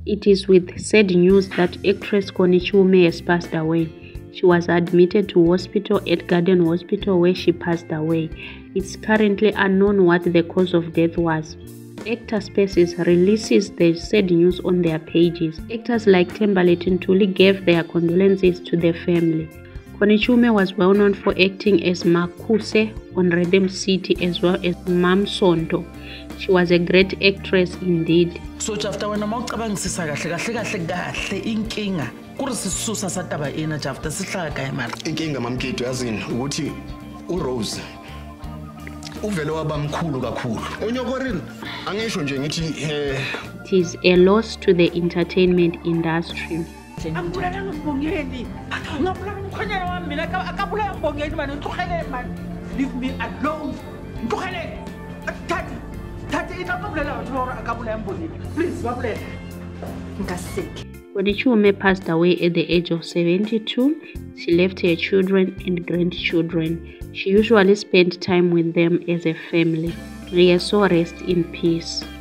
It is with sad news that actress Connie Chiume has passed away. She was admitted to hospital at Garden Hospital where she passed away. It's currently unknown what the cause of death was. Actor Spaces releases the sad news on their pages. Actors like Thembalethu Ntuli gave their condolences to their family. Connie Chiume was well known for acting as MamKhuse on Rhythm City as well as Mam Sonto. She was a great actress indeed. So after when mawucabangisisa kahle inkinga kuri sisusa sataba ina after sihlaka imali inkinga mamkhethu yazini ukuthi uRose uvele wabamkhulu kakhulu onyokorini angisho nje ngithi it is a loss to the entertainment industry. Leave me alone. Please, Connie Chiume passed away at the age of 72. She left her children and grandchildren. She usually spent time with them as a family. May her soul rest in peace.